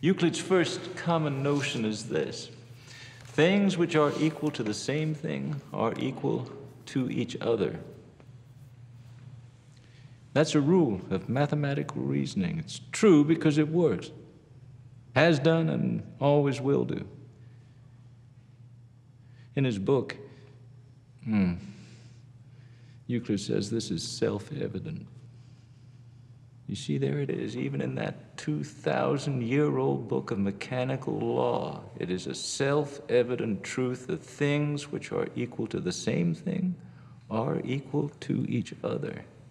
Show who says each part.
Speaker 1: Euclid's first common notion is this: things which are equal to the same thing are equal to each other. That's a rule of mathematical reasoning. It's true because it works. Has done and always will do. In his book, Euclid says this is self-evident. You see, there it is, even in that 2,000-year-old book of mechanical law. It is a self-evident truth that things which are equal to the same thing are equal to each other.